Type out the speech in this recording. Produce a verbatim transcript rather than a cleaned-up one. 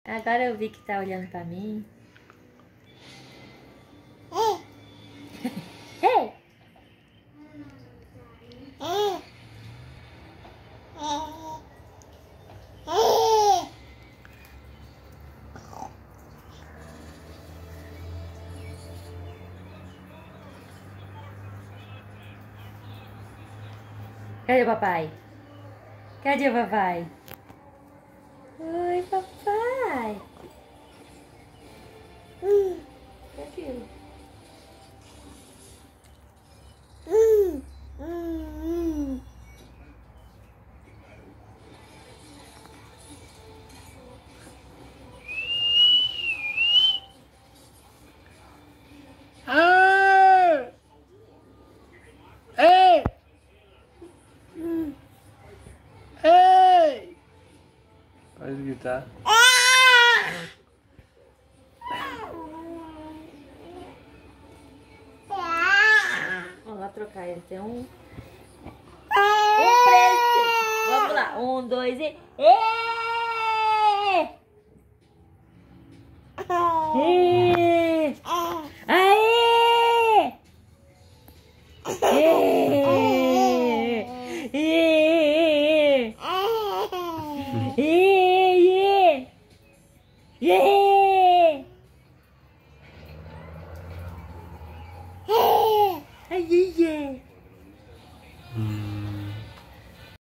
Agora eu vi que tá olhando pra mim. Ei! Cadê o papai? Cadê o papai? Oi, papai. Hum, que é aquilo? Hum, hum, hum. Ah! Ei! Hum. Ei! Pode gritar. Vamos lá trocar, ele tem um... Um presente. Vamos lá, um, dois e... Ê! Ê! Aê! Ê! Ê! Ê! Ê! Ê!